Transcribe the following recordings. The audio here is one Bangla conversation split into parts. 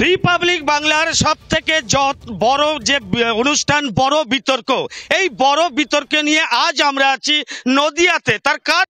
রিপাবলিক বাংলার সবথেকে বড় যে অনুষ্ঠান, বড় বিতর্ক, এই বড় বিতর্ক নিয়ে আজ আমরা আছি নদিয়াতে। তার কারণ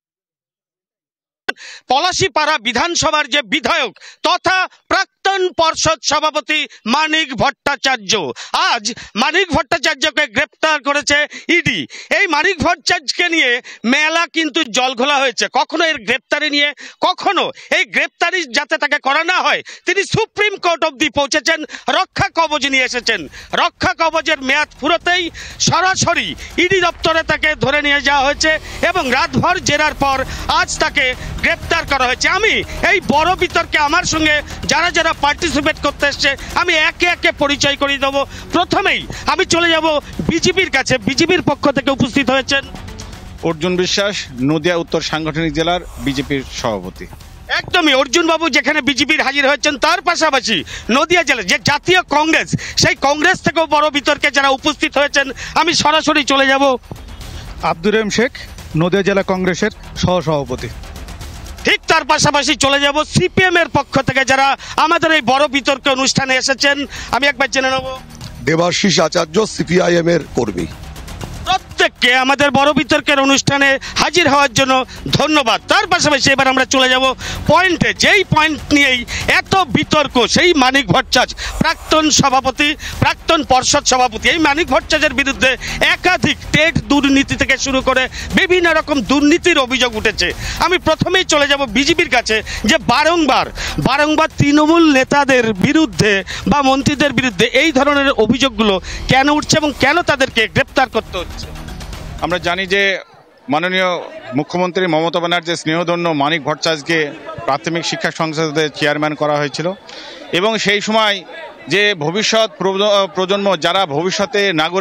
পলাশীপাড়া বিধানসভার যে বিধায়ক তথা প্রাক্তন পর্ষদ সভাপতি মানিক ভট্টাচার্য, আজ মানিক ভট্টাচার্যকে গ্রেপ্তার করেছে ইডি। এই মানিক ভট্টাচার্যকে নিয়ে মেলা কিন্তু জলঘোলা হয়েছে। কখনো এর গ্রেপ্তারি নিয়ে, কখনো এই গ্রেপ্তারি যাতে তাকে করা না হয় তিনি সুপ্রিম কোর্ট অবধি পৌঁছেছেন, রক্ষা কবচ নিয়ে এসেছেন। রক্ষা কবচের মেয়াদ ফুরোতেই সরাসরি ইডি দপ্তরে তাকে ধরে নিয়ে যাওয়া হয়েছে এবং রাতভর জেরার পর আজ তাকে গ্রেপ্তার করা হয়েছে। আমি এই বড় বিতর্কে আমার সঙ্গে যারা যারা পার্টিসিপেট করতে এসছে আমি একে একে পরিচয় করিয়ে দেবো। প্রথমেই আমি চলে যাব বিজেপির কাছে। বিজেপির পক্ষ থেকে উপস্থিত হয়েছেন অর্জুন বিশ্বাস, নদিয়া উত্তর সাংগঠনিক জেলার বিজেপির সভাপতি। একদমই অর্জুন বাবু যেখানে বিজেপির হাজির হয়েছেন, তার পাশাপাশি নদিয়া জেলার যে জাতীয় কংগ্রেস, সেই কংগ্রেস থেকেও বড় বিতর্কে যারা উপস্থিত হয়েছেন আমি সরাসরি চলে যাব আব্দুর রহিম শেখ, নদিয়া জেলা কংগ্রেসের সহসভাপতি। ঠিক তার পাশাপাশি চলে যাব সিপিএম এর পক্ষ থেকে যারা আমাদের এই বড় বিতর্ক অনুষ্ঠানে এসেছেন। আমি একবার জেনে নেব দেবাশিস আচার্য, সিপিআইএম এর কর্মী। প্রত্যেককে আমাদের বড় বিতর্কের অনুষ্ঠানে হাজির হওয়ার জন্য ধন্যবাদ। তার পাশাপাশি এবার আমরা চলে যাব পয়েন্টে, যেই পয়েন্ট নিয়েই এত বিতর্ক, সেই মানিক ভট্টাচার্য প্রাক্তন সভাপতি, প্রাক্তন পর্ষদ সভাপতি। এই মানিক ভট্টাচার্যের বিরুদ্ধে একাধিক টেট দুর্নীতি থেকে শুরু করে বিভিন্ন রকম দুর্নীতির অভিযোগ উঠেছে। আমি প্রথমেই চলে যাব বিজেপির কাছে, যে বারংবার তৃণমূল নেতাদের বিরুদ্ধে বা মন্ত্রীদের বিরুদ্ধে এই ধরনের অভিযোগগুলো কেন উঠছে এবং কেন তাদেরকে গ্রেপ্তার করতে হচ্ছে। আমরা জানি যে মাননীয় মুখ্যমন্ত্রী মমতা ব্যানার্জির স্নেহধন্য মানিক ভট্টাচার্যকে প্রাথমিক শিক্ষা সংসদের চেয়ারম্যান করা হয়েছিল এবং সেই সময় যে ভবিষ্যৎ প্রজন্ম যারা ভবিষ্যতে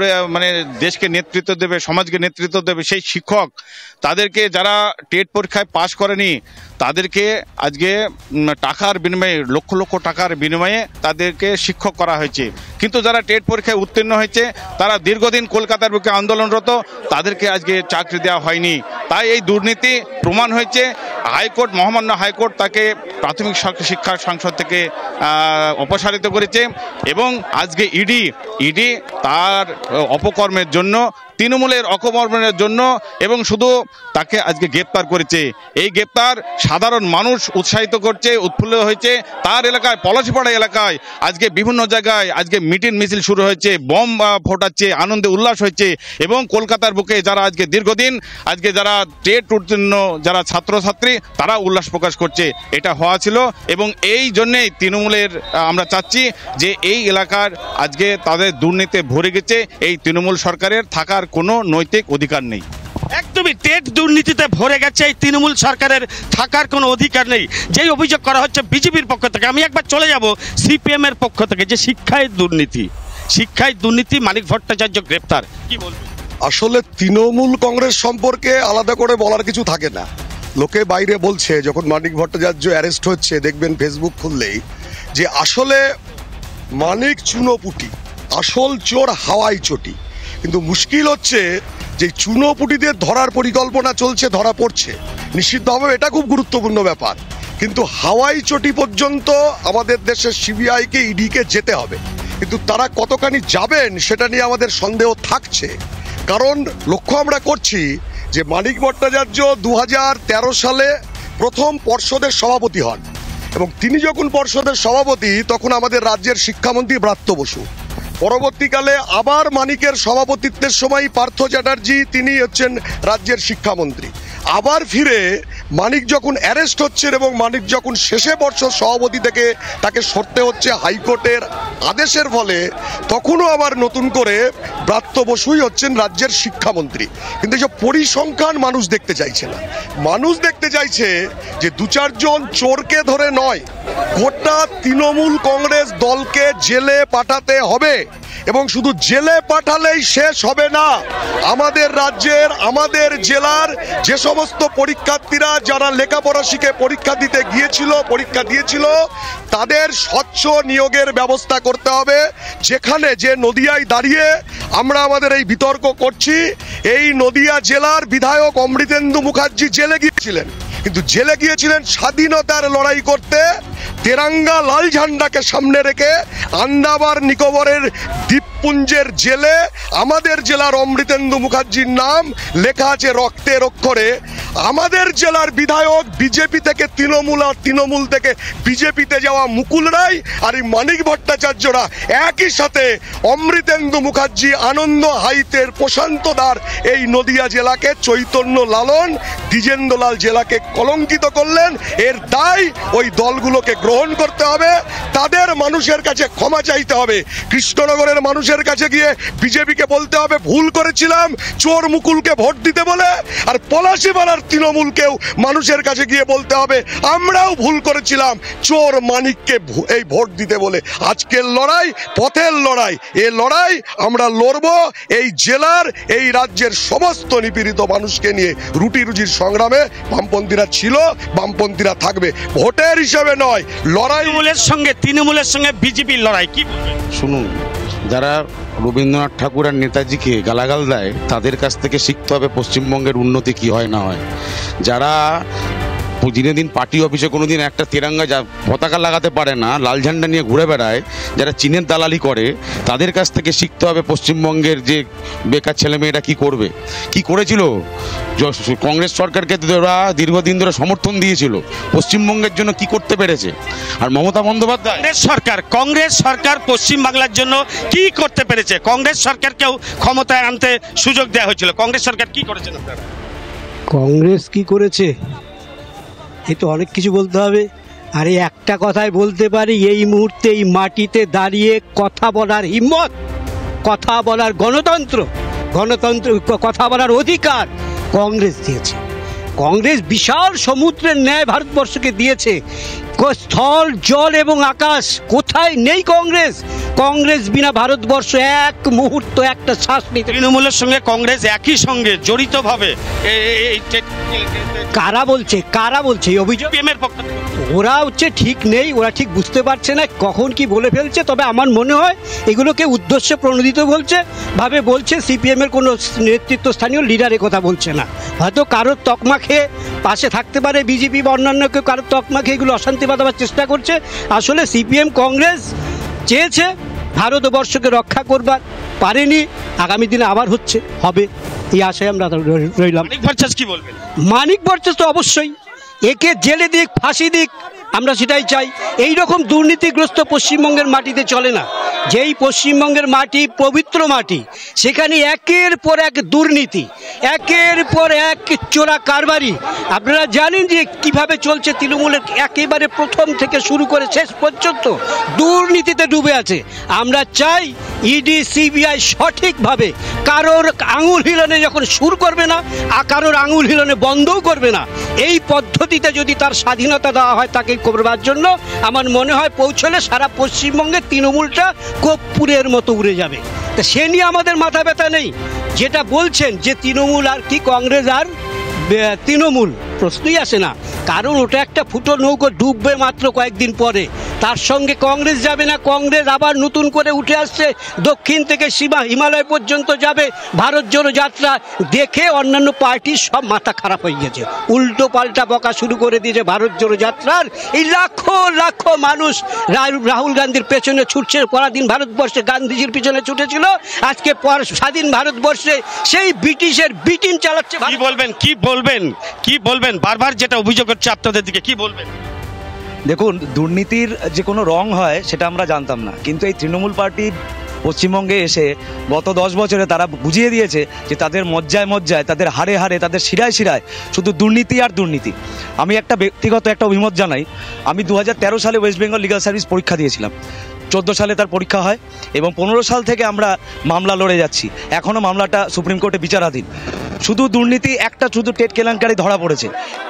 দেশকে নেতৃত্ব দেবে, সমাজকে নেতৃত্ব দেবে, সেই শিক্ষক তাদেরকে যারা টেট পরীক্ষায় পাশ করেনি তাদেরকে আজকে টাকার বিনিময়ে, লক্ষ লক্ষ টাকার বিনিময়ে তাদেরকে শিক্ষক করা হয়েছে। কিন্তু যারা টেট পরীক্ষায় উত্তীর্ণ হয়েছে তারা দীর্ঘদিন কলকাতার বুকে আন্দোলনরত, তাদেরকে আজকে চাকরি দেওয়া হয়নি। তাই এই দুর্নীতি প্রমাণ হয়েছে। হাইকোর্ট, মহামান্য হাইকোর্ট তাকে প্রাথমিক শিক্ষা সংসদ থেকে অপসারিত করেছে এবং আজকে ইডি তার অপকর্মের জন্য, তৃণমূলের অপকর্মের জন্য এবং শুধু তাকে আজকে গ্রেপ্তার করেছে। এই গ্রেপ্তার সাধারণ মানুষ উৎসাহিত করছে, উৎফুল্ল হয়েছে। তার এলাকায়, পলাশীপাড়া এলাকায় আজকে বিভিন্ন জায়গায় আজকে মিছিল শুরু হয়েছে, বম ফোটাচ্ছে, আনন্দে উল্লাস হয়েছে এবং কলকাতার বুকে যারা আজকে দীর্ঘদিন আজকে যারা টেট উত্তীর্ণ যারা ছাত্রছাত্রী তারা উল্লাস প্রকাশ করছে। এটা হওয়া ছিল এবং এই জন্যেই তৃণমূলের আমরা চাচ্ছি যে এই এলাকার আজকে তাদের দুর্নীতিতে ভরে গেছে, এই তৃণমূল সরকারের থাকার কোনো নৈতিক অধিকার নেই। একদমই টেট দুর্নীতিতে ভরে গেছে, এই তৃণমূল সরকারের থাকার কোনো অধিকার নেই, যেই অভিযোগ করা হচ্ছে বিজেপির পক্ষ থেকে। আমি একবার চলে যাব সিপিএম এর পক্ষ থেকে, যে শিক্ষায় দুর্নীতি, মানিক ভট্টাচার্য গ্রেপ্তার, কি বলবেন? আসলে তৃণমূল কংগ্রেস সম্পর্কে আলাদা করে বলার কিছু থাকে না। লোকে বাইরে বলছে যখন মানিক ভট্টাচার্য অ্যারেস্ট হচ্ছে, দেখবেন ফেসবুক খুললেই যে আসলে মানিক চুনোপুটি, আসল চোর হাওয়াই চটি। কিন্তু মুশকিল হচ্ছে যে চুনোপুটিদের ধরার পরিকল্পনা চলছে, ধরা পড়ছে নিশ্চিতভাবে, এটা খুব গুরুত্বপূর্ণ ব্যাপার। কিন্তু হাওয়াই চটি পর্যন্ত আমাদের দেশের সিবিআইকে, ইডিকে যেতে হবে। কিন্তু তারা কতখানি যাবেন সেটা নিয়ে আমাদের সন্দেহ থাকছে। কারণ লক্ষ্য আমরা করছি যে মানিক ভট্টাচার্য 2013 সালে প্রথম পর্ষদের সভাপতি হন এবং তিনি যখন পর্ষদের সভাপতি তখন আমাদের রাজ্যের শিক্ষামন্ত্রী ব্রাত্য বসু। পরবর্তীকালে আবার মানিকের সভাপতিত্বের সময় পার্থ চ্যাটার্জি, তিনি হচ্ছেন রাজ্যের শিক্ষামন্ত্রী। আবার ফিরে মানিক যখন অ্যারেস্ট হচ্ছেন এবং মানিক যখন শেষে পর্ষদ সভাপতি থেকে তাকে সরতে হচ্ছে হাইকোর্টের আদেশের ফলে, তখনও আবার নতুন করে ব্রাত্য বসুই হচ্ছেন রাজ্যের শিক্ষামন্ত্রী। কিন্তু এইসব পরিসংখ্যান মানুষ দেখতে চাইছে না। মানুষ দেখতে চাইছে যে 2-4 জন চোরকে ধরে নয়, গোটা তৃণমূল কংগ্রেস দলকে জেলে পাঠাতে হবে এবং শুধু জেলে পাঠালেই শেষ হবে না। আমাদের রাজ্যের, আমাদের জেলার যে সমস্ত পরীক্ষার্থীরা যারা লেখাপড়া শিখে পরীক্ষা দিয়েছিল তাদের স্বচ্ছ নিয়োগের ব্যবস্থা করতে হবে। যেখানে যে নদিয়ায় দাঁড়িয়ে আমরা আমাদের এই বিতর্ক করছি, এই নদিয়া জেলার বিধায়ক অমৃতেন্দু মুখার্জি জেলে গিয়েছিলেন, কিন্তু জেলে গিয়েছিলেন স্বাধীনতার লড়াই করতে তেরাঙ্গা লাল ঝান্ডাকে সামনে রেখে আন্দামান নিকোবরের দ্বীপপুঞ্জের জেলে আমাদের জেলার অমৃতেন্দু মুখার্জির নাম লেখা আছে রক্তের অক্ষরে। আমাদের জেলার বিধায়ক বিজেপি থেকে তৃণমূল, আর তৃণমূল থেকে বিজেপিতে যাওয়া মুকুল রায় আর এই মানিক ভট্টাচার্যরা একই সাথে অমৃতেন্দু মুখার্জি, আনন্দ হাইতের প্রশান্ত দার এই নদিয়া জেলাকে, চৈতন্য লালন, দ্বিজেন্দ্রলাল জেলাকে কলঙ্কিত করলেন। এর দায় ওই দলগুলোকে গ্রহণ করতে হবে, তাদের মানুষের কাছে ক্ষমা চাইতে হবে। কৃষ্ণনগরের মানুষের কাছে গিয়ে বিজেপিকে বলতে হবে ভুল করেছিলাম চোর মুকুলকে ভোট দিতে বলে, আর পলাশিপাড়ার তৃণমূলকেও মানুষের কাছে গিয়ে বলতে হবে আমরাও ভুল করেছিলাম চোর মানিককে এই ভোট দিতে বলে। আজকের লড়াই পথের লড়াই, এ লড়াই আমরা লড়ব এই জেলার, এই রাজ্যের সমস্ত নিপীড়িত মানুষকে নিয়ে। রুটি রুজির সংগ্রামে বামপন্থীরা ছিল, বামপন্থীরা থাকবে, ভোটের হিসাবে নয়। লড়াই তৃণমূলের সঙ্গে বিজেপির লড়াই কি বলবেন? শুনুন, যারা রবীন্দ্রনাথ ঠাকুর আর নেতাজিকে গালাগাল দেয় তাদের কাছ থেকে শিখতে হবে পশ্চিমবঙ্গের উন্নতি কি হয় না হয়। যারা দিনে দিন পার্টি অফিসে কোনো দিন একটা তেরাঙ্গা পতাকা লাগাতে পারে না, লাল ঝান্ডা নিয়ে ঘুরে বেড়ায়, যারা চীনের দালালি করে, তাদের কাছ থেকে শিখতে হবে পশ্চিমবঙ্গের যে বেকার ছেলেমেয়েরা কি করবে, কি করেছিল। কংগ্রেস সরকারকে ওরা দীর্ঘদিন ধরে সমর্থন দিয়েছিল, পশ্চিমবঙ্গের জন্য কি করতে পেরেছে। আর মমতা বন্দ্যোপাধ্যায়, কংগ্রেস সরকার পশ্চিমবাংলার জন্য কি করতে পেরেছে? কংগ্রেস সরকারকেও ক্ষমতায় আনতে সুযোগ দেওয়া হয়েছিল, কংগ্রেস সরকার কি করেছেন আপনারা? কংগ্রেস কি করেছে এ তো অনেক কিছু বলতে হবে। আর এই একটা কথাই বলতে পারি, এই মুহূর্তে এই মাটিতে দাঁড়িয়ে কথা বলার হিম্মত, কথা বলার গণতন্ত্র, কথা বলার অধিকার কংগ্রেস দিয়েছে। কংগ্রেস বিশাল সমুদ্রের ন্যায় ভারতবর্ষকে দিয়েছে, স্থল জল এবং আকাশ, কোথায় নেই কংগ্রেস। কংগ্রেস বিনা ভারতবর্ষ এক মুহূর্ত একটা শ্বাস নিতে। তৃণমূলের সঙ্গে কংগ্রেস একই সঙ্গে জড়িতভাবে কারা বলছে এই অভিযোগ? ওরা হচ্ছে ঠিক নেই, ওরা ঠিক বুঝতে পারছে না কখন কি বলে ফেলছে। তবে আমার মনে হয় এগুলোকে উদ্দেশ্যে প্রণোদিত বলছে। সিপিএমের কোনো নেতৃত্বস্থানীয় লিডারের কথা বলছে না, হয়তো কারোর তকমা খেয়ে পাশে থাকতে পারে বিজেপি বা অন্যান্য কেউ কারোর তকমা খেয়ে এগুলো অশান্তি বাঁধাবার চেষ্টা করছে। আসলে সিপিএম কংগ্রেস চেয়েছে ভারতবর্ষকে রক্ষা করবার, পারেনি, আগামী দিনে আবার হবে এই আশায় আমরা রইলাম। মানিক ভট্টাচার্য তো অবশ্যই, একে জেলে দিক, ফাঁসি দিক, আমরা সেটাই চাই। এই রকম দুর্নীতিগ্রস্ত পশ্চিমবঙ্গের মাটিতে চলে না। যেই পশ্চিমবঙ্গের মাটি পবিত্র মাটি, সেখানে একের পর এক দুর্নীতি, একের পর এক চোরা কারবারি। আপনারা জানেন যে কিভাবে চলছে তৃণমূলের, একেবারে প্রথম থেকে শুরু করে শেষ পর্যন্ত দুর্নীতিতে ডুবে আছে। আমরা চাই ইডি সিবিআই সঠিকভাবে কারোর আঙুল হিলনে যখন শুরু করবে না, আর কারোর আঙুল হিলনে বন্ধও করবে না, এই পদ্ধতিতে যদি তার স্বাধীনতা দেওয়া হয় তাকে করবার জন্য, আমার মনে হয় পৌঁছলে সারা পশ্চিমবঙ্গে তৃণমূলটা কর্পূরের মতো উড়ে যাবে। তা সে নিয়ে আমাদের মাথা ব্যথা নেই। যেটা বলছেন যে তৃণমূল আর কি কংগ্রেস আর তৃণমূল, প্রশ্নই আসে না, কারণ ওটা একটা ফুটো নৌকো, ডুববে মাত্র কয়েকদিন পরে। তার সঙ্গে কংগ্রেস যাবে না, কংগ্রেস আবার নতুন করে উঠে আসছে, দক্ষিণ থেকে হিমালয় পর্যন্ত যাবে ভারত জোড়ো যাত্রা। দেখে অন্যান্য পার্টির সব মাথা খারাপ হয়ে গেছে, উল্টো পাল্টা বকা শুরু করে দিয়েছে ভারত জোড়ো যাত্রার। এই লাখো লাখো মানুষ রাহুল গান্ধীর পেছনে ছুটছে, পরাধীন ভারতবর্ষে গান্ধীজির পিছনে ছুটেছিল, আজকে স্বাধীন ভারতবর্ষে সেই ব্রিটিশের বি টিম চালাচ্ছে। কি বলবেন বারবার যেটা অভিযোগ হচ্ছে আপনাদের দিকে, কি বলবেন? দেখুন, দুর্নীতির যে কোনো রং হয় সেটা আমরা জানতাম না, কিন্তু এই তৃণমূল পার্টি পশ্চিমবঙ্গে এসে গত 10 বছরে তারা বুঝিয়ে দিয়েছে যে তাদের মজ্জায় মজ্জায়, তাদের হাড়ে হাড়ে, তাদের শিরায় শিরায় শুধু দুর্নীতি আর দুর্নীতি। আমি ব্যক্তিগত একটা অভিমত জানাই। আমি 2013 সালে ওয়েস্ট বেঙ্গল লিগাল সার্ভিস পরীক্ষা দিয়েছিলাম, 14 সালে তার পরীক্ষা হয় এবং 15 সাল থেকে আমরা মামলা লড়ে যাচ্ছি, এখনও মামলাটা সুপ্রিম কোর্টে বিচারাধীন। শুধু দুর্নীতি, একটা শুধু টেট কেলেঙ্কারি ধরা পড়েছে,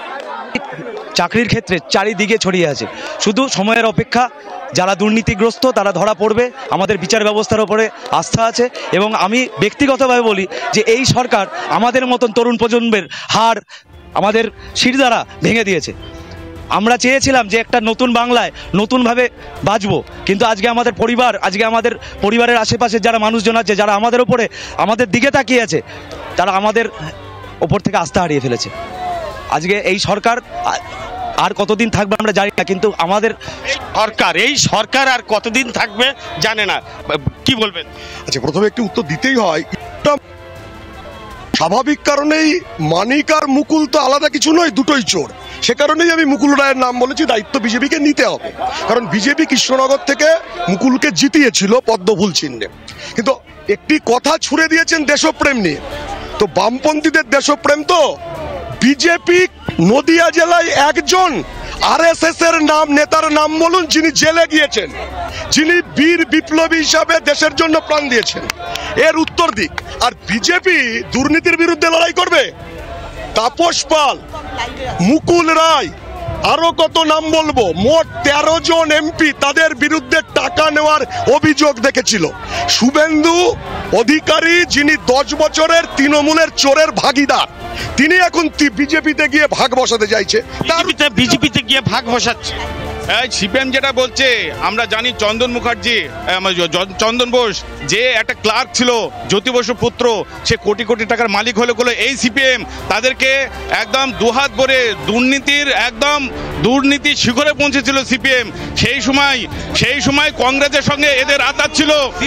চাকরির ক্ষেত্রে চারিদিকে ছড়িয়ে আছে। শুধু সময়ের অপেক্ষা, যারা দুর্নীতিগ্রস্ত তারা ধরা পড়বে। আমাদের বিচার ব্যবস্থার উপরে আস্থা আছে এবং আমি ব্যক্তিগতভাবে বলি যে এই সরকার আমাদের মতন তরুণ প্রজন্মের হাড়, আমাদের শিরদাঁড়া ভেঙে দিয়েছে। আমরা চেয়েছিলাম যে একটা নতুন বাংলায় নতুনভাবে বাঁচবো, কিন্তু আজকে আমাদের পরিবারের আশেপাশে যারা মানুষজন আছে, যারা আমাদের দিকে তাকিয়ে আছে, তারা আমাদের ওপর থেকে আস্থা হারিয়ে ফেলেছে। আজকে এই সরকার আর কতদিন থাকবে আমরা জানি না, কিন্তু আমাদের এই সরকার আর কতদিন থাকবে জানে না, কি বলবেন? আচ্ছা, প্রথমে একটি উত্তর দিতেই হয়। স্বাভাবিক কারণেই মানিক আর মুকুল তো আলাদা কিছু নয়, দুটোই চোর। সে কারণেই আমি মুকুল রায়ের নাম বলেছি, দায়িত্ব বিজেপিকে নিতে হবে। কারণ বিজেপি কৃষ্ণনগর থেকে মুকুলকে জিতিয়েছিল পদ্মফুল চিহ্নে। কিন্তু একটি কথা ছুড়ে দিয়েছেন দেশপ্রেম নিয়ে, তো বামপন্থীদের দেশপ্রেম তো বিজেপি নদিয়া জেলায় একজন আরএসএস এর নেতার নাম বলুন যিনি জেলে গিয়েছেন, যিনি বীর বিপ্লবী হিসাবে দেশের জন্য প্রাণ দিয়েছেন, এর উত্তর দিক। আর বিজেপি দুর্নীতির বিরুদ্ধে লড়াই করবে? তাপস পাল, মুকুল রায়, আরো কত নাম বলবো, মোট 13 জন এমপি তাদের বিরুদ্ধে টাকা নেওয়ার অভিযোগ দেখেছিল। শুভেন্দু অধিকারী, যিনি 10 বছরের তৃণমূলের চোরের ভাগিদার, তিনি এখন বিজেপিতে গিয়ে ভাগ বসাতে চাইছে। বিজেপিতে গিয়ে ভাগ বসাচ্ছে। সিপিএম যেটা বলছে, আমরা জানি চন্দন মুখার্জি, চন্দন বোস যে একটা ক্লার্ক ছিল, জ্যোতি বসু পুত্র, সে কোটি কোটি টাকার মালিক হলো এই সিপিএম তাদেরকে একদম দুহাত ভরে দুর্নীতি শিখরে পৌঁছেছিল সিপিএম। সেই সময় কংগ্রেসের সঙ্গে এদের আতাত ছিল।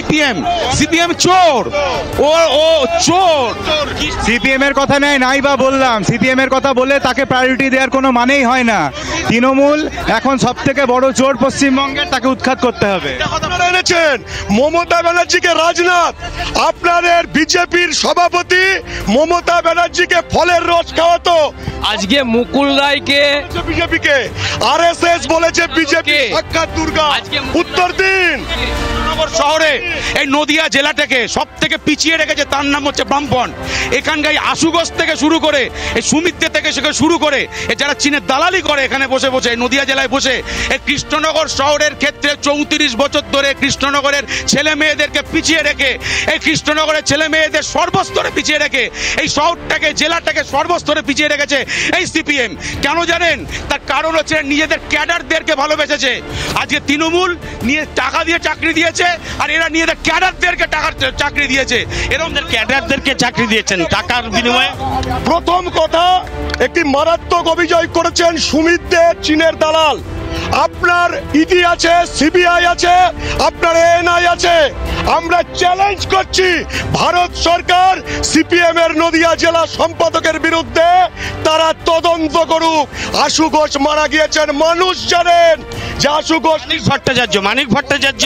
সিপিএম চোর, ও চোর। সিপিএম এর কথা নাই বা বললাম, সিপিএম এর কথা বললে তাকে প্রায়োরিটি দেওয়ার কোনো মানেই হয় না। তৃণমূল এখন সব থেকে বড় চোর পশ্চিমবঙ্গের, তাকে উৎখাত করতে হবে। এনেছেন মমতা ব্যানার্জিকে রাজনাথ, আপনাদের বিজেপির সভাপতি মমতা ব্যানার্জিকে ফলের রস খাওয়াতো। আজকে মুকুল রায়কে বিজেপিকে আরএসএস বলেছে বিজেপি সাক্ষাৎ দুর্গা। উত্তর দিন। শহরে এই নদিয়া জেলাটাকে সব থেকে পিছিয়ে রেখেছে, তার নাম হচ্ছে বামফ্রন্ট। এখানকার আশুগোজ থেকে শুরু করে এই সুমিত্রে থেকে শুরু করে যারা চীনের দালালি করে এখানে বসে নদিয়া জেলায় বসে, এই কৃষ্ণনগর শহরের ক্ষেত্রে 34 বছর ধরে কৃষ্ণনগরের ছেলে মেয়েদেরকে পিছিয়ে রেখে, এই কৃষ্ণনগরের ছেলে মেয়েদের সর্বস্তরে পিছিয়ে রেখে এই শহরটাকে, জেলাটাকে সর্বস্তরে পিছিয়ে রেখেছে এই সিপিএম। কেন জানেন? তার কারণ হচ্ছে নিজেদের ক্যাডারদেরকে ভালোবেসেছে। আজকে তৃণমূল নিয়ে টাকা দিয়ে চাকরি দিয়েছে, আর এরা নিয়ে ক্যাডারদেরকে চাকরি দিয়েছে। এরকম ক্যাডারদেরকে চাকরি দিয়েছেন টাকার বিনিময়ে। প্রথম কথা, একটি মারাত্মক অভিযোগ করেছেন সুমিত দে চীনের দালাল। আপনার ইডি আছে, সিবিআই আছে, আপনার এএনআই আছে। আমরা চ্যালেঞ্জ করছি ভারত সরকার সিপিএম এর নদিয়া জেলা সম্পাদকের বিরুদ্ধে তারা তদন্ত করুক। আশু ঘোষ মারা গিয়েছেন, মানুষ জানেন যে আশু ঘোষ। মানিক ভট্টাচার্য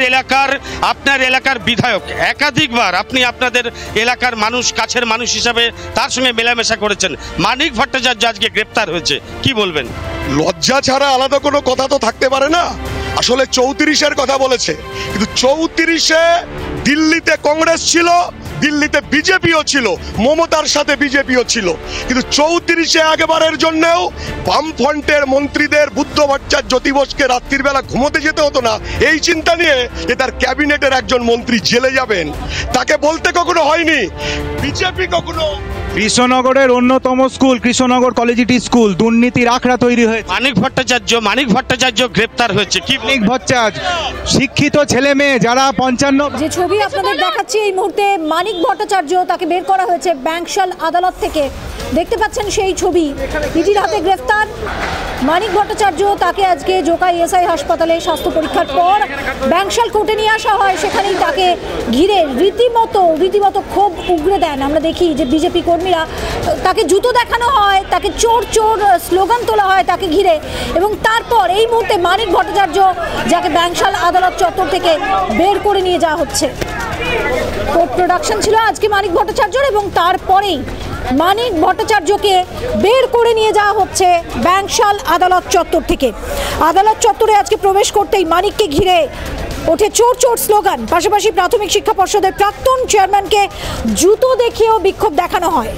আপনার এলাকার বিধায়ক, একাধিকবার আপনি আপনাদের এলাকার মানুষ, কাছের মানুষ হিসাবে তার সঙ্গে মেলামেশা করেছেন। মানিক ভট্টাচার্য আজকে গ্রেপ্তার হয়েছে, কি বলবেন? লজ্জা ছাড়া আলাদা কোনো কথা তো থাকতে পারে না। আসলে 34-এর কথা বলেছে, কিন্তু 34-এ দিল্লিতে কংগ্রেস ছিল, দিল্লিতে বিজেপিও ছিল, মমতার সাথে বিজেপিও ছিল, কিন্তু 34-এ একবারের জন্যও বামফ্রন্টের মন্ত্রীদের বুদ্ধ ভট্টাচার্য, জ্যোতি বোসকে রাত্রির বেলা ঘুমোতে যেতে হতো না এই চিন্তা নিয়ে যে তার ক্যাবিনেটের একজন মন্ত্রী জেলে যাবেন, তাকে বলতে কখনো হয়নি। বিজেপি কখনো কৃষ্ণনগরের অন্যতম স্কুল কৃষ্ণনগর কলেজিয়েটি স্কুল দুর্নীতির আখড়া তৈরি হয়েছে। মানিক ভট্টাচার্য গ্রেপ্তার হয়েছে। কি মানিক ভট্টাচার্য শিক্ষিত ছেলে মেয়ে যারা 55 যে ছবি আপনাদের দেখাচ্ছি এই মুহূর্তে, মানিক ভট্টাচার্য তাকে বের করা হয়েছে ব্যাংশাল আদালত থেকে। দেখতে পাচ্ছেন সেই ছবি, ইডির হাতে গ্রেফতার মানিক ভট্টাচার্য। তাকে আজকে জোকাই এসআই হাসপাতালে স্বাস্থ্য পরীক্ষার পর ব্যাংশাল কোর্টে নিয়ে আসা হয়। সেখানেই তাকে ঘিরে রীতিমতো ক্ষোভ উগরে দেন। আমরা দেখি যে বিজেপি কর্মীরা, তাকে জুতো দেখানো হয়, তাকে চোর চোর স্লোগান তোলা হয় তাকে ঘিরে। এবং তারপর এই মুহূর্তে মানিক ভট্টাচার্য, যাকে ব্যাংশাল আদালত চত্বর থেকে বের করে নিয়ে যাওয়া হচ্ছে। কোর্ট প্রোডাকশন ছিল আজকে মানিক ভট্টাচার্যর, এবং তারপরেই মানিক ভট্টাচার্যকে বের করে নিয়ে যাওয়া হচ্ছে ব্যাংশাল আদালত চত্বর থেকে। আদালত চত্বরে আজকে প্রবেশ করতেই মানিককে ঘিরে ওঠে চোর চোর স্লোগান। পাশাপাশি প্রাথমিক শিক্ষা পর্ষদের প্রাক্তন চেয়ারম্যানকে জুতো দেখিয়েও বিক্ষোভ দেখানো হয়।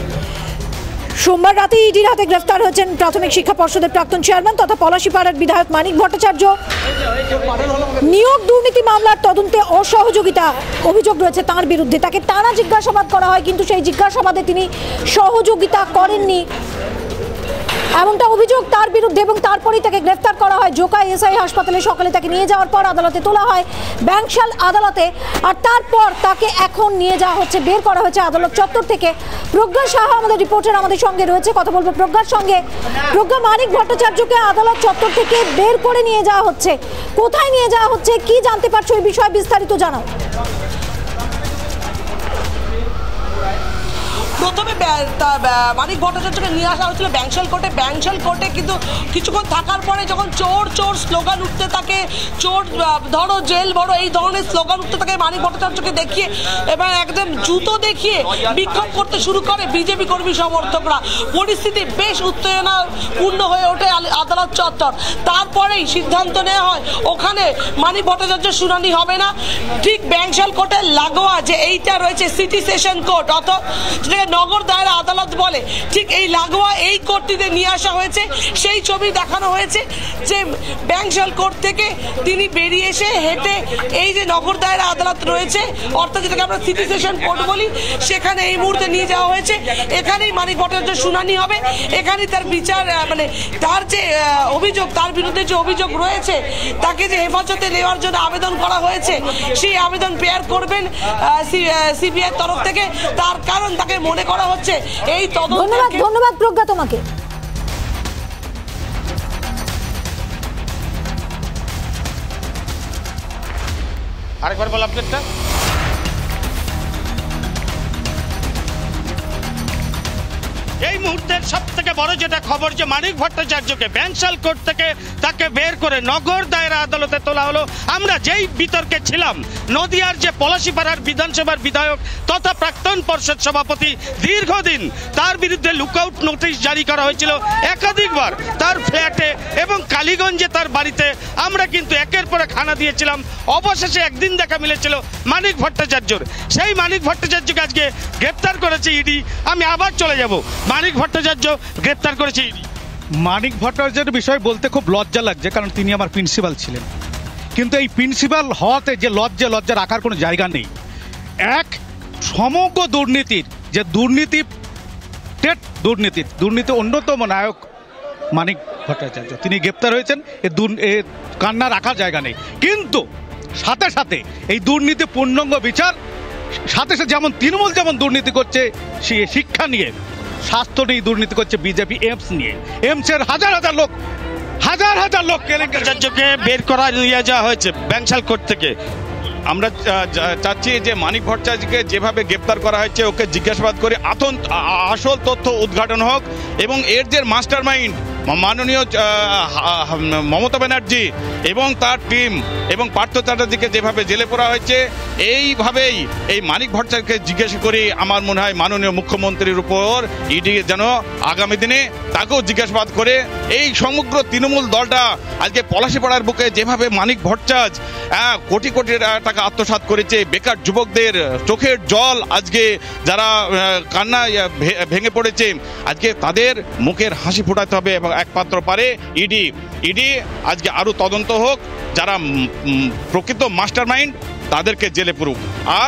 সোমবার রাতে ইডির হাতে গ্রেফতার হয়েছেন প্রাথমিক শিক্ষা পর্ষদের প্রাক্তন চেয়ারম্যান তথা পলাশীপাড়ার বিধায়ক মানিক ভট্টাচার্য। নিয়োগ দুর্নীতি মামলার তদন্তে অসহযোগিতা অভিযোগ রয়েছে তার বিরুদ্ধে। তাকে টানা জিজ্ঞাসাবাদ করা হয়, কিন্তু সেই জিজ্ঞাসাবাদে তিনি সহযোগিতা করেননি। এমনটা অভিযোগ তার বিরুদ্ধে, এবং তারপরেই তাকে গ্রেফতার করা হয় জোকাই এসআই হাসপাতালে। সকালে তাকে নিয়ে যাওয়ার পর আদালতে তোলা হয় ব্যাংশাল আদালতে, আর তারপর তাকে এখন নিয়ে যাওয়া হচ্ছে, বের করা হয়েছে আদালত চত্বর থেকে। প্রজ্ঞা সাহা আমাদের রিপোর্টার আমাদের সঙ্গে রয়েছে, কথা বলবো প্রজ্ঞার সঙ্গে। প্রজ্ঞা, মানিক ভট্টাচার্যকে আদালত চত্বর থেকে বের করে নিয়ে যাওয়া হচ্ছে, কোথায় নিয়ে যাওয়া হচ্ছে, কি জানতে পারছো এই বিষয়ে বিস্তারিত জানাও। প্রথমে মানিক ভট্টাচার্যকে নিয়ে আসা হয়েছিল ব্যাংশাল কোর্টে, কিন্তু কিছুক্ষণ থাকার পরে যখন চোর চোর স্লোগান উঠতে থাকে, চোর ধরো জেল বড়, এই ধরনের স্লোগান উঠতে থাকে, মানিক ভট্টাচার্যকে দেখিয়ে এবং একদম জুতো দেখিয়ে বিক্ষোভ করতে শুরু করে বিজেপি কর্মী সমর্থকরা। পরিস্থিতি বেশ উত্তেজনাপূর্ণ হয়ে ওঠে আদালত চত্বর। তারপরেই সিদ্ধান্ত নেওয়া হয় ওখানে মানিক ভট্টাচার্যের শুনানি হবে না, ঠিক ব্যাংশাল কোর্টের লাগোয়া যে এইটা রয়েছে সিটি সেশন কোর্ট, অর্থাৎ যেটাকে নগর দায়রা আদালত বলে, ঠিক এই লাগোয়া এই কোর্টটিতে নিয়ে আসা হয়েছে। সেই ছবি দেখানো হয়েছে যে ব্যাংশাল কোর্ট থেকে তিনি বেরিয়ে এসে হেঁটে এই যে নগর দায়রা আদালত রয়েছে, অর্থাৎ যেটাকে আমরা সিটি সেশন কোর্ট বলি, সেখানে এই মুহূর্তে নিয়ে যাওয়া হয়েছে। এখানেই মানিক ভট্টাচার্যের শুনানি হবে, এখানেই তার বিচার, মানে তার যে অভিযোগ, তার বিরুদ্ধে যে অভিযোগ রয়েছে, তাকে যে হেফাজতে নেওয়ার জন্য আবেদন করা হয়েছে, সেই আবেদন পেয়ার করবেন সিবিআই তরফ থেকে। তার কারণ তাকে মনে করা হচ্ছে এই তদন্ত। ধন্যবাদ প্রজ্ঞা তোমাকে। আরেকবার বল আপডেটটা। এই মুহূর্তের সব থেকে বড় যেটা খবর, যে মানিক ভট্টাচার্যকে ব্যাংশাল কোর্ট থেকে তাকে বের করে নগর দায়রা আদালতে তোলা হলো। আমরা যেই বিতর্কে ছিলাম, নদিয়ার যে পলাশীপাড়ার বিধানসভার বিধায়ক তথা প্রাক্তন পর্ষদ সভাপতি দীর্ঘদিন, তার বিরুদ্ধে লুকআউট নোটিশ জারি করা হয়েছিল একাধিকবার তার ফ্ল্যাটে এবং কালীগঞ্জে তার বাড়িতে। আমরা কিন্তু একের পর এক হানা দিয়েছিলাম, অবশেষে একদিন দেখা মিলেছিল মানিক ভট্টাচার্যর। সেই মানিক ভট্টাচার্যকে আজকে গ্রেপ্তার করেছে ইডি। আমি আবার চলে যাব, মানিক ভট্টাচার্য গ্রেপ্তার করেছে ইডি। মানিক ভট্টাচার্যের বিষয় বলতে খুব লজ্জা লাগছে, কারণ তিনি আমার প্রিন্সিপাল ছিলেন। কিন্তু এই প্রিন্সিপাল হওয়াতে যে লজ্জা রাখার কোনো জায়গা নেই। এক সমগ্র দুর্নীতির যে দুর্নীতি অন্যতম নায়ক মানিক ভট্টাচার্য, তিনি গ্রেপ্তার হয়েছেন, এ কান্না রাখার জায়গা নেই। কিন্তু সাথে সাথে এই দুর্নীতি পূর্ণাঙ্গ বিচার, সাথে সাথে যেমন তৃণমূল যেমন দুর্নীতি করছে সে শিক্ষা নিয়ে, স্বাস্থ্য নিয়ে দুর্নীতি করছে বিজেপি, এমস নিয়ে, এমসের হাজার হাজার লোক ভট্টাচার্যকে বের করা নিয়ে যাওয়া হয়েছে ব্যাংশাল কোর্ট থেকে। আমরা চাচ্ছি যে মানিক ভট্টাচার্যকে যেভাবে গ্রেপ্তার করা হয়েছে, ওকে জিজ্ঞাসাবাদ করে আসল তথ্য উদ্ঘাটন হোক, এবং এর যে মাস্টার মাইন্ড মাননীয় মমতা ব্যানার্জি এবং তার টিম এবং পার্থ চ্যাটার্জিকে যেভাবে জেলে পড়া হয়েছে, এইভাবেই এই মানিক ভট্টাচার্যকে জিজ্ঞাসা করি। আমার মনে হয় মাননীয় মুখ্যমন্ত্রীর উপর ইডি যেন আগামী দিনে তাকেও জিজ্ঞাসাবাদ করে। এই সমগ্র তৃণমূল দলটা আজকে পলাশীপাড়ার বুকে যেভাবে মানিক ভট্টাচার্য কোটি কোটি টাকা আত্মসাৎ করেছে, বেকার যুবকদের চোখের জল আজকে যারা কান্না ভেঙে পড়েছে, আজকে তাদের মুখের হাসি ফোটাতে হবে এবং একমাত্র পারে ইডি। আজকে আরও তদন্ত হোক, যারা প্রকৃত মাস্টার মাইন্ড তাদেরকে জেলে পুরুক, আর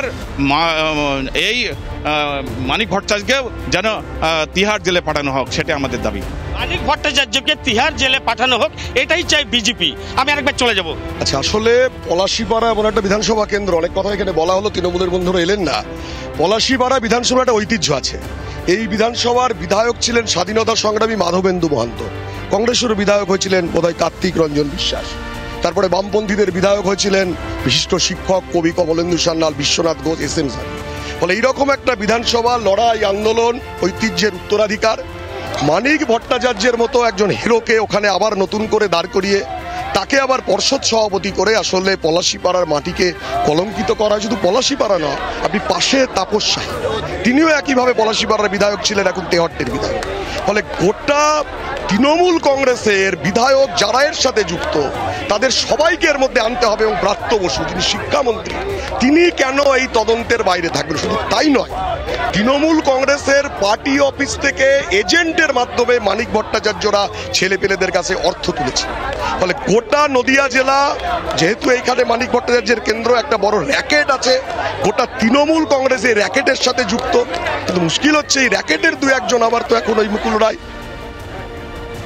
এই মানিক ভট্টাচার্যকেও যেন তিহার জেলে পাঠানো হোক, সেটা আমাদের দাবি। মানিক ভট্টাচার্যকে তিহার জেলে পাঠানো হোক, এটাই চাই বিজেপি। আমি আরেকবার চলে যাব। আচ্ছা, আসলে পলাশীপাড়া এমন একটা বিধানসভা কেন্দ্র, অনেক কথা এখানে বলা হলো, তৃণমূলের বন্ধুরা এলেন না। পলাশীপাড়া বিধানসভা একটা ঐতিহ্য আছে। এই বিধানসভার বিধায়ক ছিলেন স্বাধীনতা সংগ্রামী মাধবেন্দু মহান্ত, কংগ্রেসের বিধায়ক হয়েছিলেন বোধহয় কার্তিক রঞ্জন বিশ্বাস, তারপরে বামপন্থীদের বিধায়ক হয়েছিলেন বিশিষ্ট শিক্ষক কবি কমলেন্দু সান্যাল, বিশ্বনাথ ঘোষ, এস.এম. সানি। ফলে এইরকম একটা বিধানসভা লড়াই, আন্দোলন, ঐতিহ্যের উত্তরাধিকার, মানিক ভট্টাচার্যের মতো একজন হিরোকে ওখানে আবার নতুন করে দাঁড় করিয়ে তাকে আবার পর্ষদ সভাপতি করে আসলে পলাশীপাড়ার মাটিকে কলঙ্কিত করা। শুধু পলাশীপাড়া নয়, আপনি পাশে তাপস শাহী, তিনিও একইভাবে পলাশীপাড়ার বিধায়ক ছিলেন, এখন তেহট্টের বিধায়ক। ফলে গোটা তৃণমূল কংগ্রেসের বিধায়ক যারা এর সাথে যুক্ত, তাদের সবাইকে এর মধ্যে আনতে হবে। এবং ব্রাত্য বসু, যিনি শিক্ষামন্ত্রী, তিনি কেন এই তদন্তের বাইরে থাকবেন? শুধু তাই নয়, তৃণমূল কংগ্রেসের পার্টি অফিস থেকে এজেন্টের মাধ্যমে মানিক ভট্টাচার্যরা ছেলেপেলেদের কাছে অর্থ তুলেছে। ফলে গোটা নদিয়া জেলা, যেহেতু এইখানে মানিক ভট্টাচার্যের কেন্দ্র, একটা বড় র্যাকেট আছে, গোটা তৃণমূল কংগ্রেস এই র্যাকেটের সাথে যুক্ত। কিন্তু মুশকিল হচ্ছে, এই র্যাকেটের দু একজন আবার তো এখন ওই মুকুল রায়,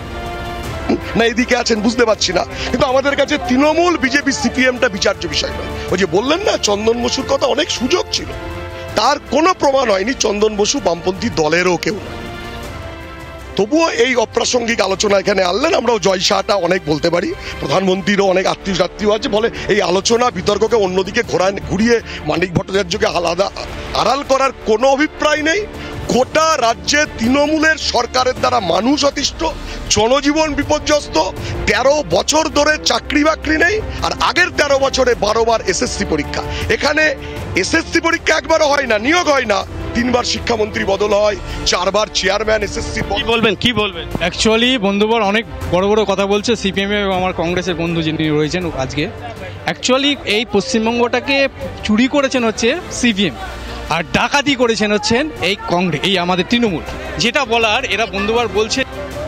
না এদিকে আছেন বুঝতে পারছি না, কিন্তু আমাদের কাছে তৃণমূল বিজেপি সিপিএমটা বিচার্য বিষয় নয়। ওই যে বললেন না চন্দন বসুর কথা, অনেক সুযোগ ছিল, তার কোনো প্রমাণ হয়নি চন্দন বসু বামপন্থী দলেরও কেউ না। তবুও এই অপ্রাসঙ্গিক আলোচনা এখানে আনলেন। আমরাও জয় শাহটা অনেক বলতে পারি, প্রধানমন্ত্রীরও অনেক আত্মীয় আছে, বলে এই আলোচনা বিতর্ককে অন্যদিকে ঘুরিয়ে মানিক ভট্টাচার্যকে আড়াল করার কোনো অভিপ্রায় নেই। গোটা রাজ্যে তৃণমূলের সরকারের দ্বারা মানুষ অতিষ্ঠ, জনজীবন বিপর্যস্ত, 13 বছর ধরে চাকরি বাকরি নেই, আর আগের 13 বছরে 12 বার এসএসসি পরীক্ষা। এখানে এসএসসি পরীক্ষা একবারও হয় না, নিয়োগ হয় না, 3 বার শিক্ষামন্ত্রী বদল হয়, 4 বার চেয়ারম্যান এসএসসি। কি বলবেন? অ্যাকচুয়ালি বন্ধুবর অনেক বড় বড় কথা বলছে সিপিএম এবং আমার কংগ্রেসের বন্ধু যিনি রয়েছেন আজকে। অ্যাকচুয়ালি এই পশ্চিমবঙ্গটাকে চুরি করেছেন হচ্ছে সিপিএম, আর ডাকাতি করেছেন হচ্ছেন এই কংগ্রেস, এই আমাদের তৃণমূল। যেটা বলার এরা বন্ধুবার বলছে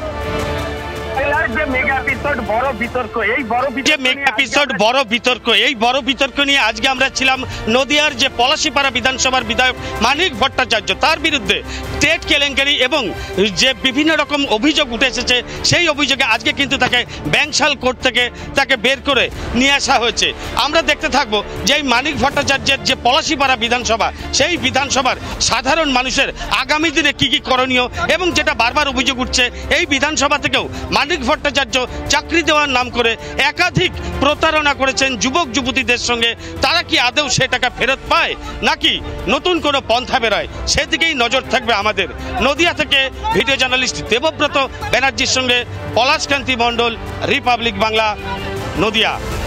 এই বড় বিতর্ক নিয়ে আজকে আমরা ছিলাম নদিয়ার যে পলাশীপাড়া বিধানসভার বিধায়ক মানিক ভট্টাচার্য, তার বিরুদ্ধে টেট কেলেঙ্কারি এবং যে বিভিন্ন রকম অভিযোগ উঠে এসেছে, সেই অভিযোগে আজকে কিন্তু তাকে ব্যাংশাল কোর্ট থেকে তাকে বের করে নিয়ে আসা হয়েছে। আমরা দেখতে থাকবো যে এই মানিক ভট্টাচার্যের যে পলাশীপাড়া বিধানসভা, সেই বিধানসভার সাধারণ মানুষের আগামী দিনে কি কি করণীয়, এবং যেটা বারবার অভিযোগ উঠছে এই বিধানসভা থেকেও মানিক ভট্টাচার্য চাকরি দেওয়ার নাম করে একাধিক প্রতারণা করেছেন যুবক যুবতীদের সঙ্গে। তারা কি আদৌ সে টাকা ফেরত পায় নাকি নতুন কোনো পন্থা বেরোয়, সেদিকেই নজর থাকবে আমাদের। নদিয়া থেকে ভিডিও জার্নালিস্ট দেবব্রত ব্যানার্জির সঙ্গে পলাশকান্তি মণ্ডল, রিপাবলিক বাংলা, নদিয়া।